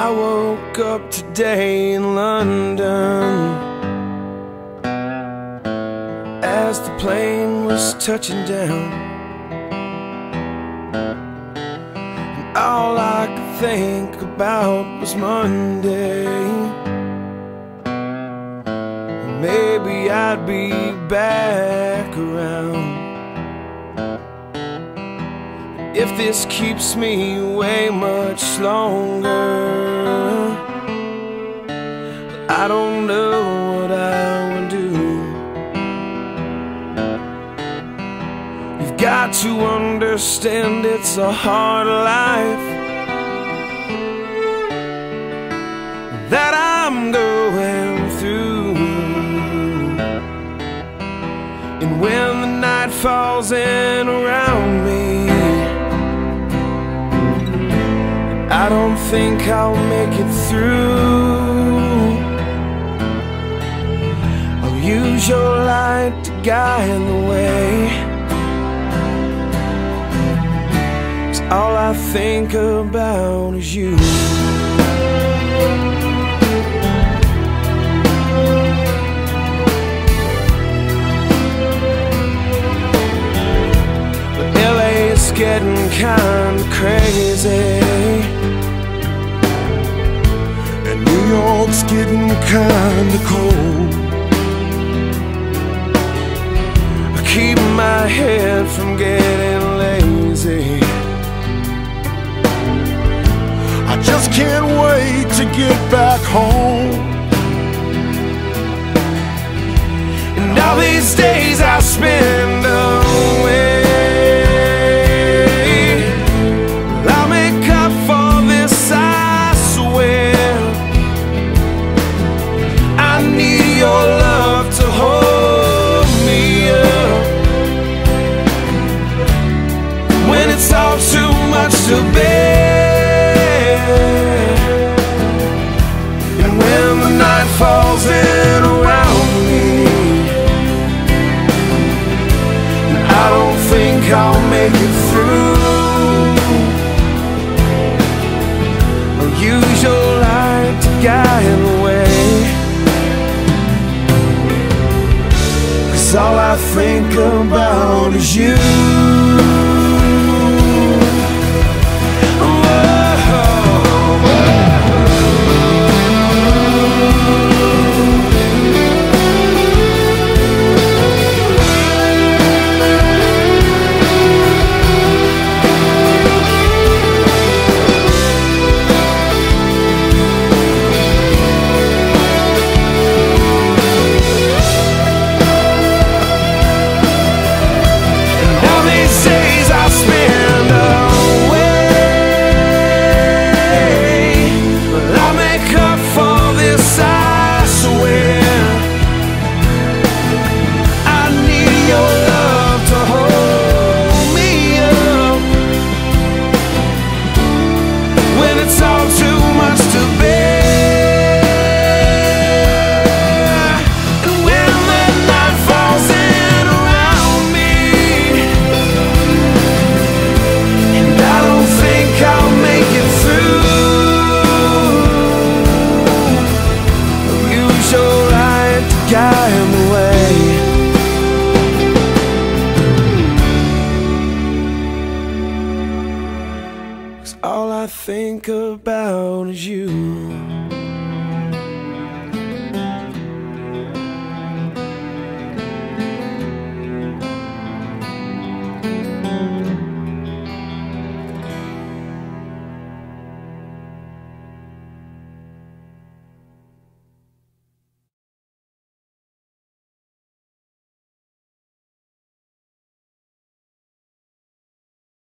I woke up today in London as the plane was touching down, and all I could think about was Monday. Maybe I'd be back around. If this keeps me away much longer, I don't know what I will do. You've got to understand it's a hard life that I'm going through. And when the night falls in around me, I don't think I'll make it through. I'll use your light to guide the way, 'cause all I think about is you. But LA's getting kinda crazy, New York's getting kinda cold. I keep my head from getting lazy. I just can't wait to get back home. And all these days I spend away, I'll make up for this, I swear. I need your love to hold me up when it's all too much to bear. And when the night falls in around me, and I don't think I'll make it through, I'll use your light to guide the way, 'cause all I think about is you. Guide the way, 'cause all I think about is you.